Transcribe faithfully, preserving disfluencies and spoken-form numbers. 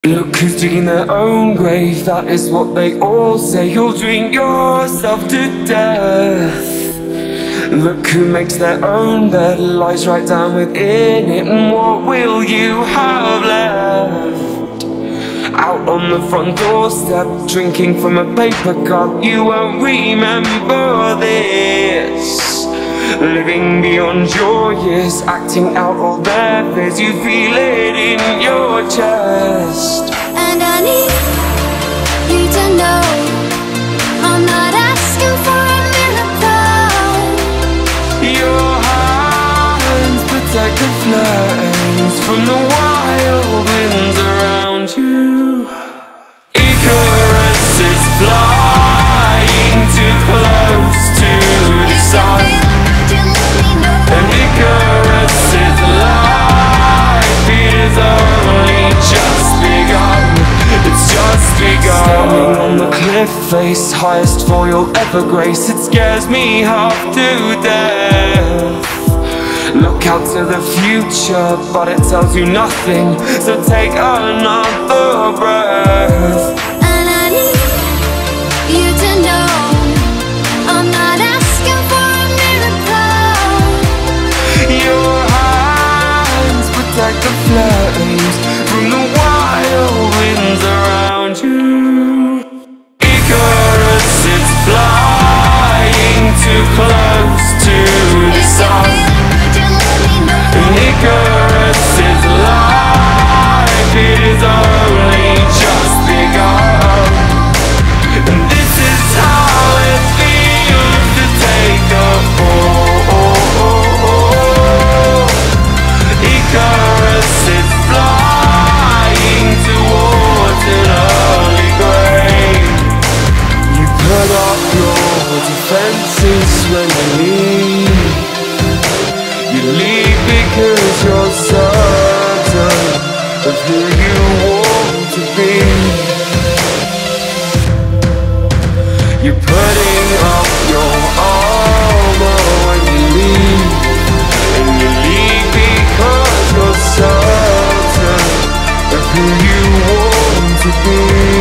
Look who's digging their own grave, that is what they all say. You'll drink yourself to death. Look who makes their own bed, lies right down within it. And what will you have left? Out on the front doorstep, drinking from a paper cup. You won't remember this. Living beyond your years, acting out all their fears. You feel it in your chest. And I need you to know I'm not asking for a miracle. Your hands protect the flames from the wild winds around you. Icarus is flying too close to the sun. And Icarus' life is only just begun. It's just begun. Standing on the cliff face, highest fall you'll ever grace. It scares me half to death. Look out to the future, but it tells you nothing. So take another breath. And I need you to know I'm not asking for a miracle. Your hands protect the flames from the wild winds around you. Icarus is flying too close to the sun. And Icarus' life is only just begun. And this is how it feels to take a fall. Icarus is flying towards an early grave. You put up your defenses when you leave. You leave because you're certain of who you want to be. You're putting up your armor when you leave. And you leave because you're certain of who you want to be.